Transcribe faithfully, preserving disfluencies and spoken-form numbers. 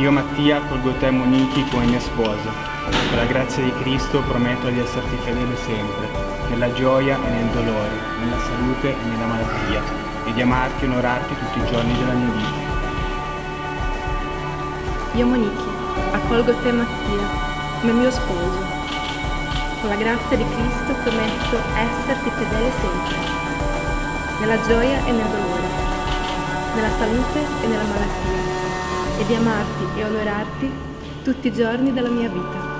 Io Mattia accolgo te Monichi come mia sposa. Per la grazia di Cristo prometto di esserti fedele sempre, nella gioia e nel dolore, nella salute e nella malattia, e di amarti e onorarti tutti i giorni della mia vita. Io Monichi accolgo te Mattia come mio sposo. Con la grazia di Cristo prometto esserti fedele sempre, nella gioia e nel dolore, nella salute e nella malattia, e di amarti e onorarti tutti i giorni della mia vita.